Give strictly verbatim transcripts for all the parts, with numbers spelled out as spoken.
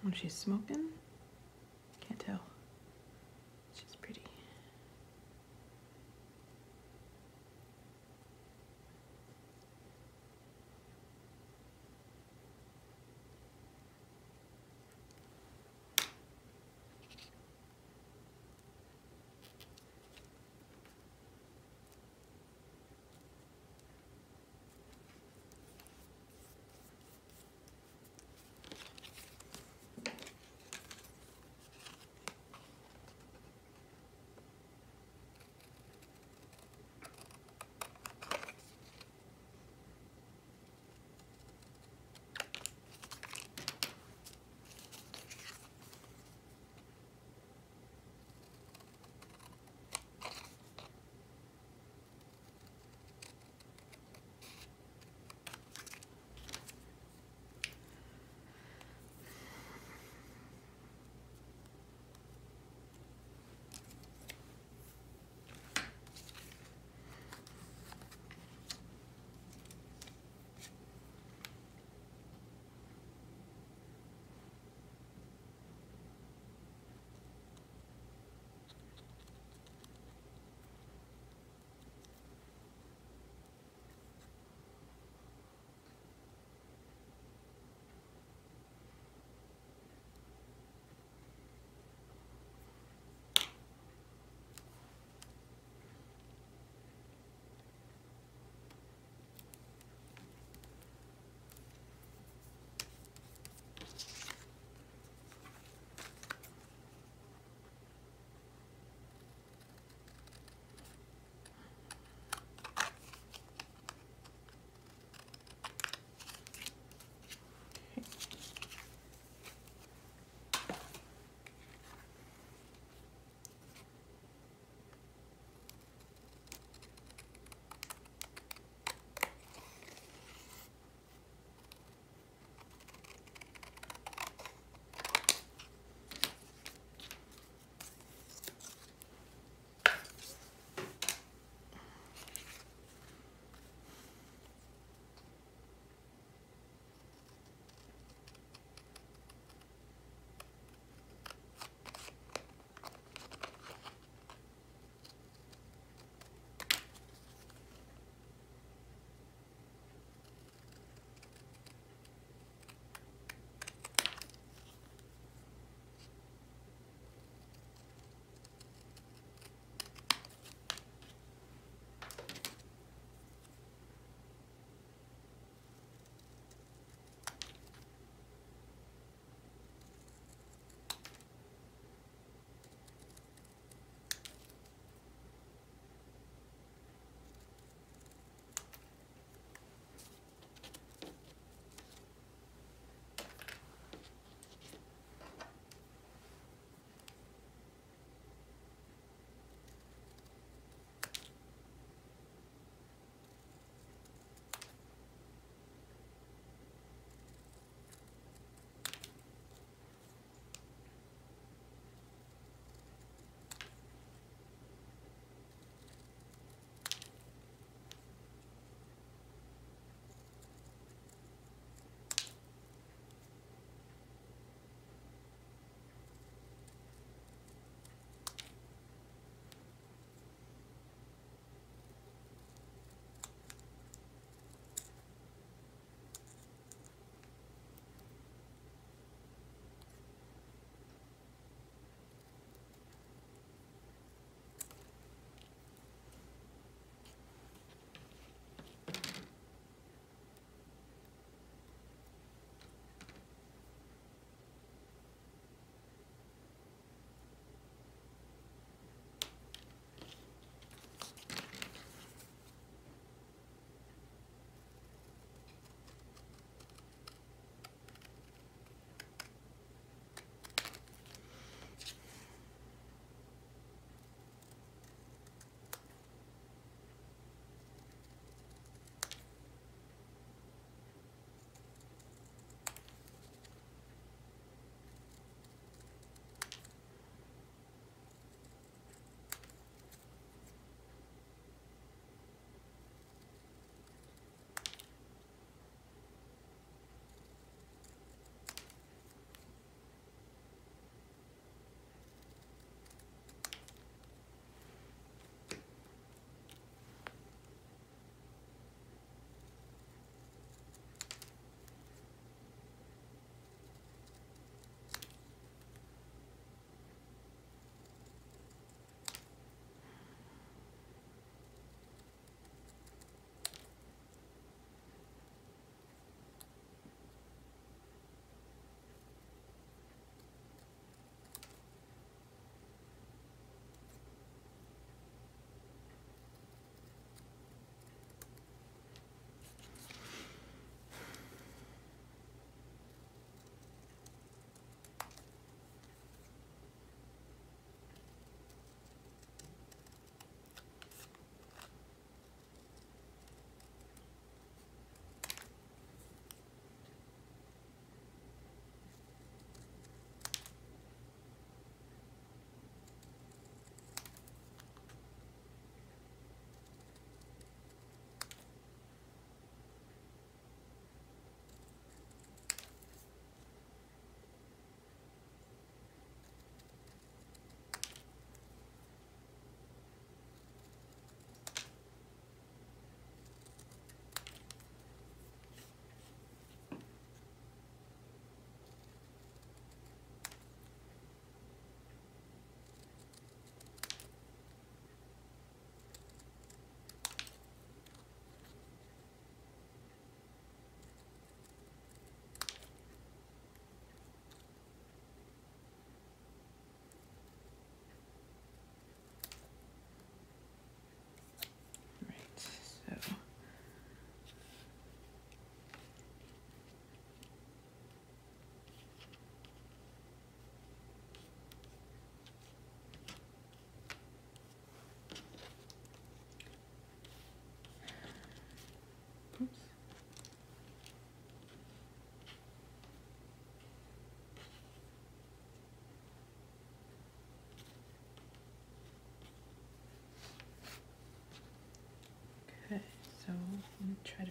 when she's smoking. Can't tell. She's pretty.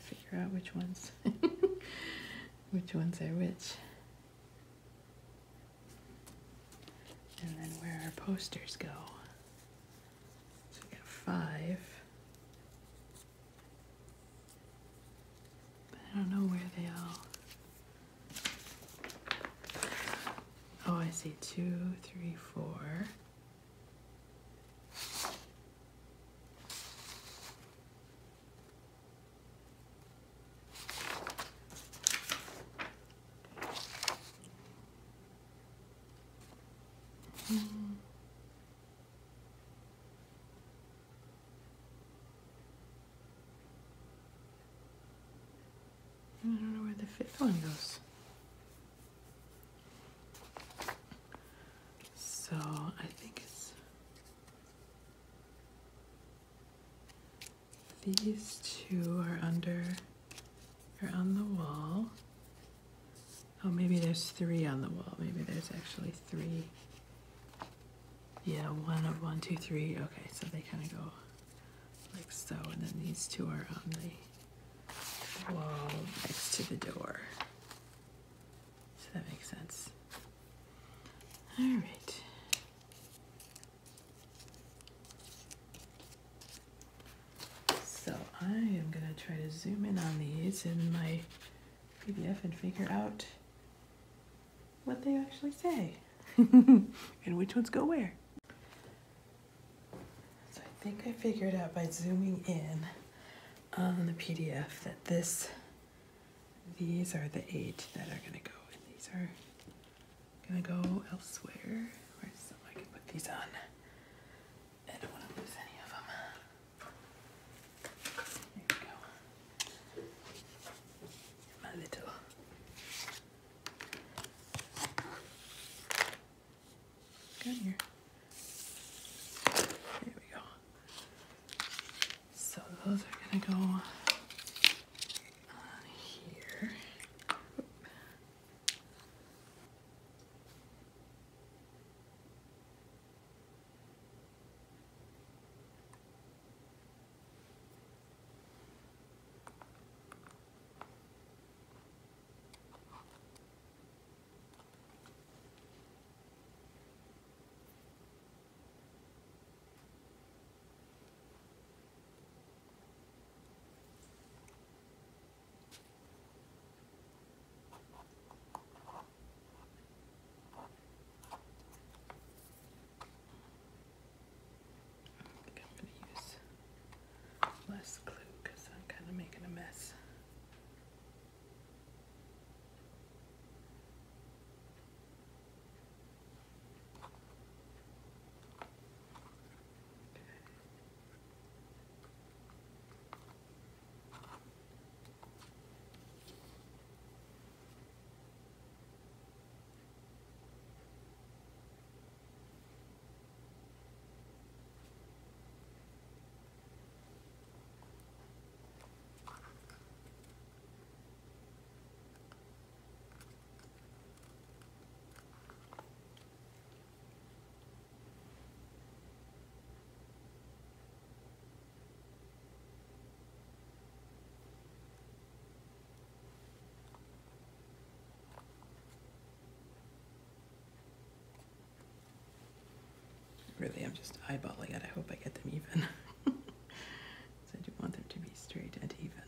figure out which ones, which ones are which. And then where our posters go. So we got five. But I don't know where they all. Oh, I see two, three, four. Hmm. I don't know where the fifth one goes. So I think it's these two are under, are on the wall. Oh, maybe there's three on the wall. Maybe there's actually three. Yeah, one of one, two, three. Okay, so they kind of go like so, and then these two are on the wall next to the door. So that makes sense. All right. So I am gonna try to zoom in on these in my P D F and figure out what they actually say and which ones go where. So I think I figured out by zooming in on the P D F that this, these are the eight that are gonna go, and these are gonna go elsewhere. Where's some I can put these on? I don't want to lose any of them. There we go. My little. Come here. There we go. So those are gonna go on here. Less glue because I'm kind of making a mess. Really, I'm just eyeballing it. I hope I get them even. So I do want them to be straight and even.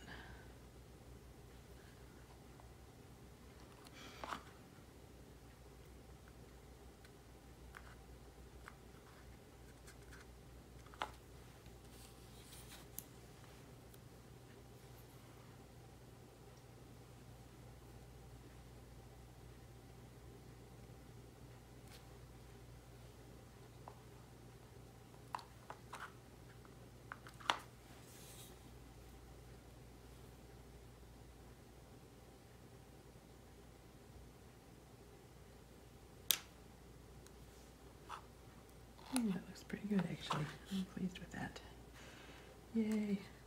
Mm, that looks pretty good, actually. I'm pleased with that. Yay.